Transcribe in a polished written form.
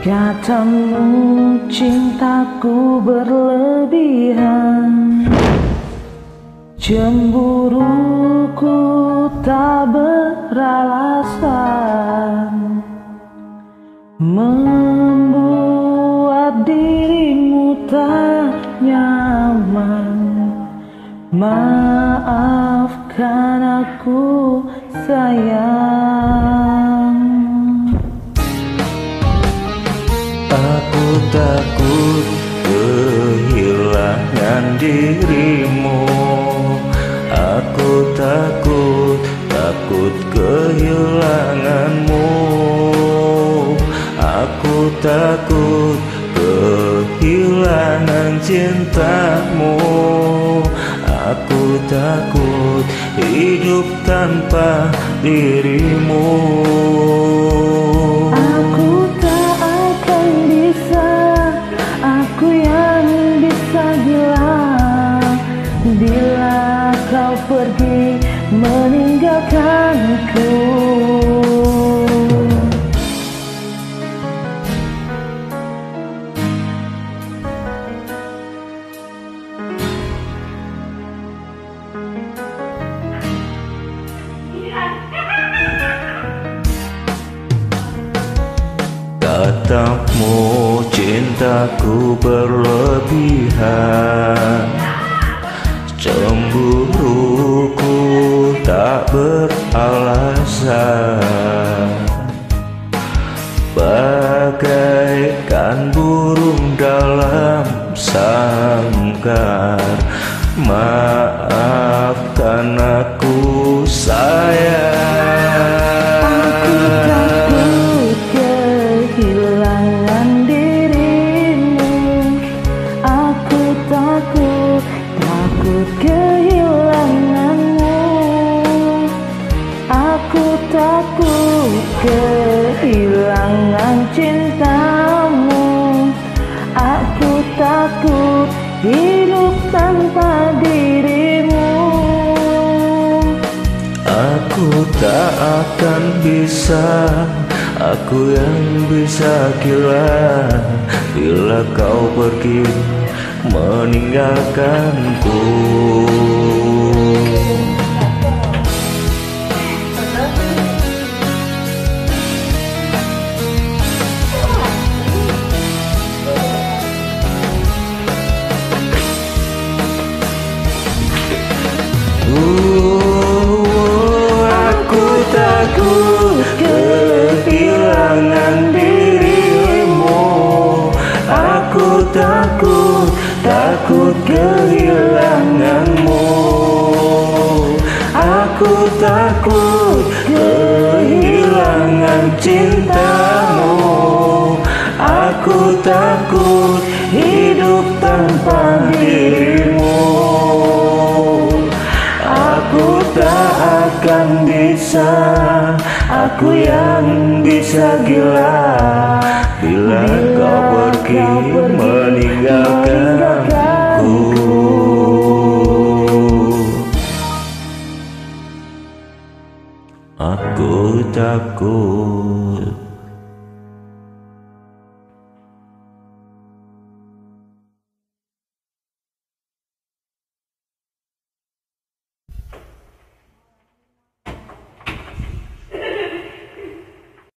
Katamu cintaku berlebihan, cemburuku tak beralasan, membuat dirimu tak nyaman. Maafkan aku sayang. Aku takut kehilangan dirimu. Aku takut kehilanganmu. Aku takut kehilangan cintamu. Aku takut hidup tanpa dirimu. Aku tak akan bisa, aku yang bisa gila bila kau pergi meninggalkanku. Katamu cintaku berlebihan, cemburuku tak beralasan, bagaikan burung dalam sangkar. Maafkan aku sayang. Aku takut kehilangan dirimu. Aku takut kehilanganmu. Aku takut kehilangan cintamu. Aku takut hidup tanpa dirimu. Aku tak akan bisa, aku yang bisa gila bila kau pergi meninggalkanku. Aku takut kehilangan dirimu. Aku takut kehilanganmu. Aku takut kehilangan cintamu. Aku takut hidup tanpa dirimu. Aku tak akan bisa, aku yang bisa gila bila kau pergi meninggalkanku. Aku takut.